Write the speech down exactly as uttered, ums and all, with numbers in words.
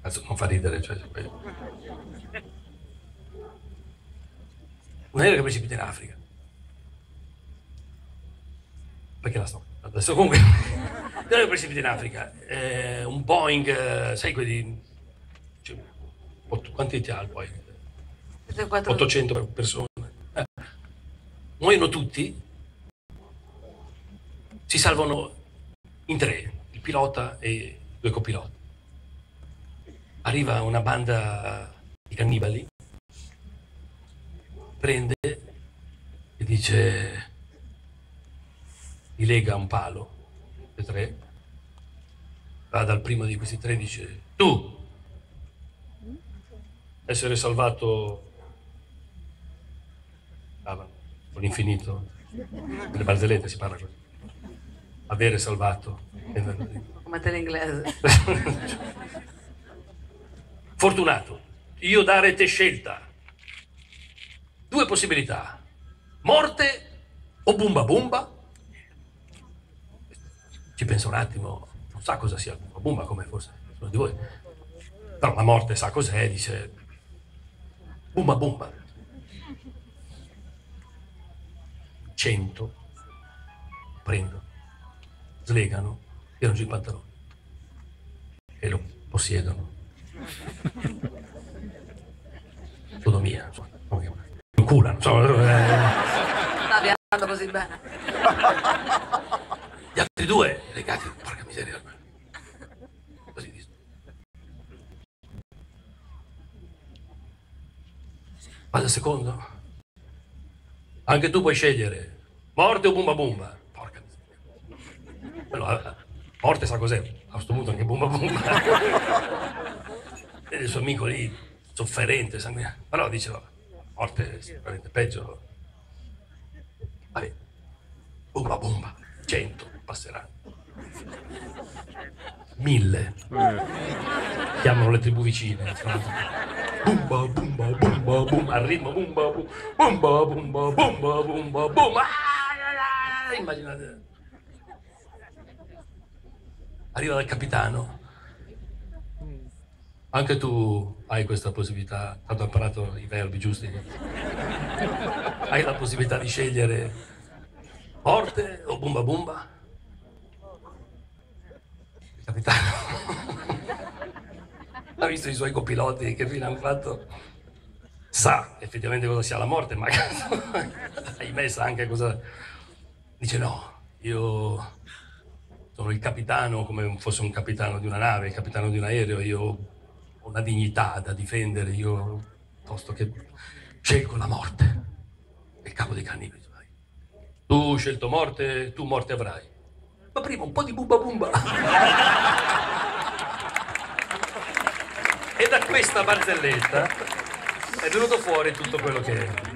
Cazzo, non fa ridere, cioè... Un aereo che precipita in Africa. Perché la sto? Adesso comunque... Un aereo che precipita in Africa. Eh, un Boeing, eh, sai quelli... Cioè, otto, quanti ha il Boeing? ottocento persone. Eh. Muoiono tutti. Si salvano in tre, il pilota e due copiloti. Arriva una banda di cannibali, prende e dice, li lega a un palo, le tre, va dal primo di questi tre e dice, tu, essere salvato ah, con l'infinito, nelle barzellette si parla così, avere salvato. Come te l'inglese. Fortunato, io dare te scelta. Due possibilità. Morte o bumba bumba? Ci pensa un attimo, non sa cosa sia il bumba bumba, come forse nessuno di voi. Però la morte sa cos'è, dice bumba bumba. Cento prendono, slegano, tirano giù i pantaloni e lo possiedono. Sodomia, insomma, lo culano, insomma. Stavi andando così bene. Gli altri due legati, porca miseria. Così dice. Vado al secondo. Anche tu puoi scegliere morte o bumba bumba. Porca miseria. Però, morte sa cos'è, a questo punto anche bumba bumba. E il suo amico lì, sofferente, sanguinato. Però diceva, morte è sicuramente peggio. Vabbè, bumba bumba, cento passeranno. Mille. Chiamano le tribù vicine. Bumba bumba bumba bumba, al ritmo bumba bumba bumba bumba bumba bumba. Immaginate. Arriva dal capitano. Anche tu hai questa possibilità, tanto hai imparato i verbi giusti. Hai la possibilità di scegliere morte o bumba bumba? Il capitano ha visto i suoi copiloti che fine hanno fatto, sa effettivamente cosa sia la morte, ma hai messa anche cosa... Dice no, io sono il capitano come fosse un capitano di una nave, il capitano di un aereo, io ho una dignità da difendere, io piuttosto che scelgo la morte. Il capo dei cannibali. Tu hai scelto morte, tu morte avrai. Ma prima un po' di bumba bumba. E da questa barzelletta è venuto fuori tutto quello che